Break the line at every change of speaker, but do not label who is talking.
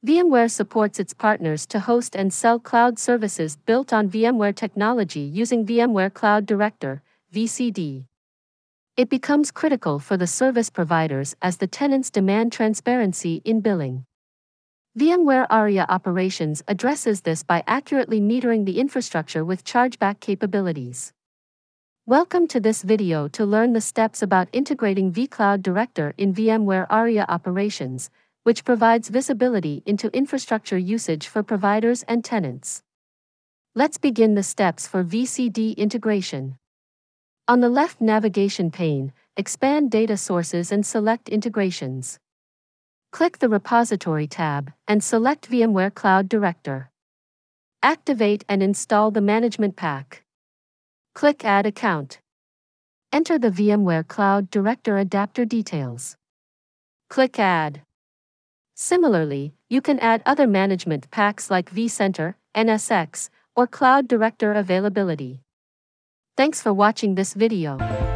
VMware supports its partners to host and sell cloud services built on VMware technology using VMware Cloud Director, VCD. It becomes critical for the service providers as the tenants demand transparency in billing. VMware Aria Operations addresses this by accurately metering the infrastructure with chargeback capabilities. Welcome to this video to learn the steps about integrating vCloud Director in VMware Aria Operations, which provides visibility into infrastructure usage for providers and tenants. Let's begin the steps for VCD integration. On the left navigation pane, expand Data Sources and select Integrations. Click the Repository tab and select VMware Cloud Director. Activate and install the Management Pack. Click Add Account. Enter the VMware Cloud Director adapter details. Click Add. Similarly, you can add other management packs like vCenter, NSX, or Cloud Director Availability. Thanks for watching this video.